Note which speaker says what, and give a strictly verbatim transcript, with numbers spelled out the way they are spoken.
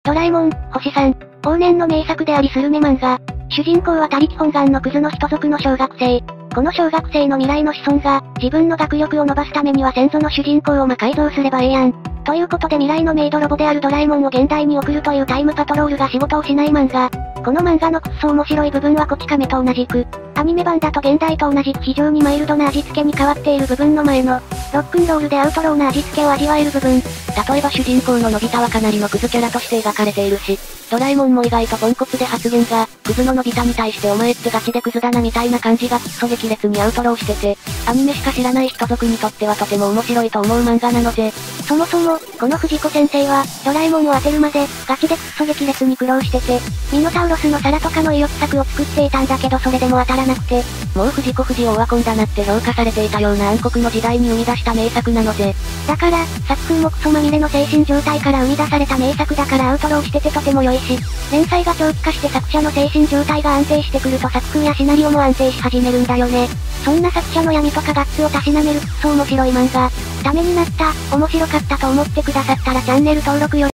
Speaker 1: ドラえもん、星さん。往年の名作でありスルメ漫画。主人公は他力本願のクズの人族の小学生。この小学生の未来の子孫が、自分の学力を伸ばすためには先祖の主人公を魔改造すればええやん。ということで未来のメイドロボであるドラえもんを現代に送るというタイムパトロールが仕事をしない漫画。この漫画のくっそ面白い部分はこち亀と同じく、アニメ版だと現代と同じく非常にマイルドな味付けに変わっている部分の前の、ロックンロールでアウトローな味付けを味わえる部分。
Speaker 2: 例えば主人公ののび太はかなりのクズキャラとして描かれているし、ドラえもんも意外とポンコツで発言が、クズののび太に対してお前ってガチでクズだなみたいな感じがくっそ激烈にアウトローしてて、アニメしか知らない人族にとってはとても面白いと思う漫画なので、
Speaker 1: そもそも、この藤子先生は、ドラえもんを当てるまで、ガチでくっそ激烈に苦労してて、ミノタウロスの皿とかの意欲作を作っていたんだけどそれでも当たらなくて、
Speaker 2: もう藤子不二雄はこんだなって評価されていたような暗黒の時代に生み出した名作なので、
Speaker 1: だから、作風もクソまみれの精神状態から生み出された名作だからアウトローしててとても良いし、連載が長期化して作者の精神状態が安定してくると作風やシナリオも安定し始めるんだよね。そんな作者の闇とかガッツをたしなめるくっそ面白い漫画。ためになった、面白かったと思ってくださったらチャンネル登録よ